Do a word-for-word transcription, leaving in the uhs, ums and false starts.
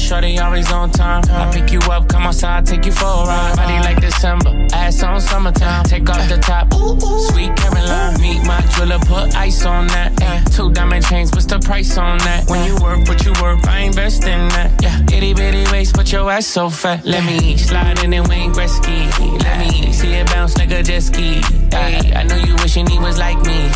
shorty always on time. I pick you up, come outside, take you for a ride. Body like December, ass on summertime. Take off the top, sweet Caroline. Meet my jeweler, put ice on that. Ay, two diamond chains, what's the price on that? When you work, what you work, I invest in that. Yeah, itty bitty waist, but your ass so fat. Let me slide in and Wayne Gretzky. Let me see it bounce like a jet ski. Ay, I know you wishing he was like me.